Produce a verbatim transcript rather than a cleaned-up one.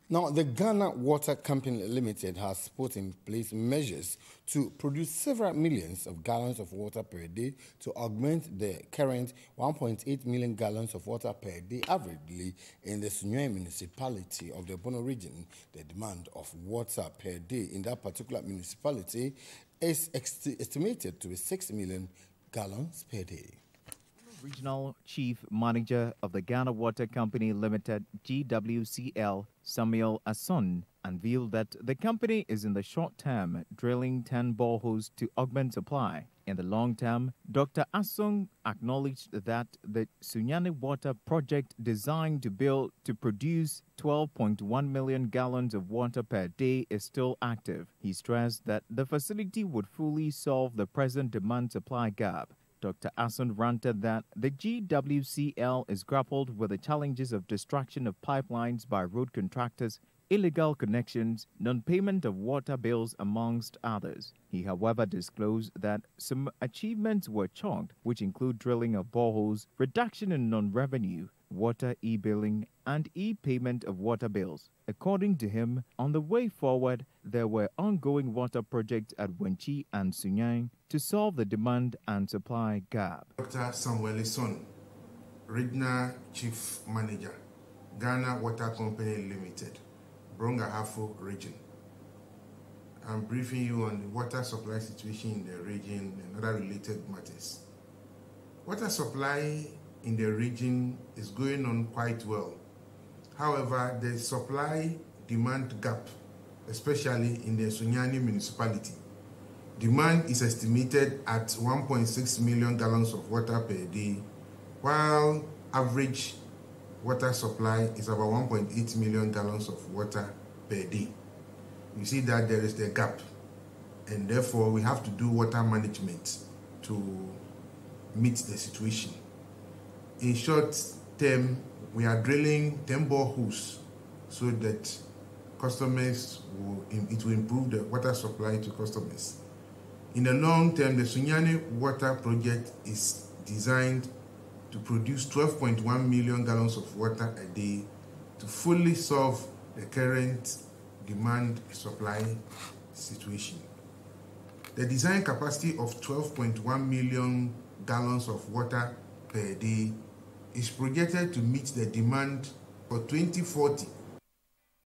Now, the Ghana Water Company Limited has put in place measures to produce several millions of gallons of water per day to augment the current one point eight million gallons of water per day averagely in the Sunyani municipality of the Bono region. The demand of water per day in that particular municipality is estimated to be six million gallons per day. Regional Chief Manager of the Ghana Water Company Limited, G W C L, Samuel Asson, unveiled that the company is in the short term drilling ten boreholes to augment supply. In the long term, Doctor Asson acknowledged that the Sunyani Water Project, designed to build to produce twelve point one million gallons of water per day, is still active. He stressed that the facility would fully solve the present demand-supply gap. Doctor Asson ranted that the G W C L is grappled with the challenges of destruction of pipelines by road contractors, illegal connections, non-payment of water bills, amongst others. He, however, disclosed that some achievements were chalked, which include drilling of boreholes, reduction in non-revenue, water e-billing, and e-payment of water bills. According to him, on the way forward, there were ongoing water projects at Wenchi and Sunyani to solve the demand and supply gap. Doctor Samuel Asson, Regional Chief Manager, Ghana Water Company Limited, Brong-Ahafo region. I'm briefing you on the water supply situation in the region and other related matters. Water supply in the region is going on quite well. However, the supply-demand gap, especially in the Sunyani municipality, demand is estimated at one point six million gallons of water per day, while average water supply is about one point eight million gallons of water per day. You see that there is the gap, and therefore we have to do water management to meet the situation. In short term, we are drilling ten boreholes so that customers will, it will improve the water supply to customers. In the long term, the Sunyani Water Project is designed to produce twelve point one million gallons of water a day to fully solve the current demand-supply situation. The design capacity of twelve point one million gallons of water per day is projected to meet the demand for twenty forty